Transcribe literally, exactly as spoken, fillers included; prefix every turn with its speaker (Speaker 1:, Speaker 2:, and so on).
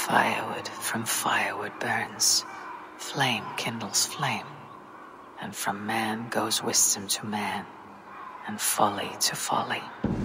Speaker 1: Firewood from firewood burns, flame kindles flame, and from man goes wisdom to man, and folly to folly.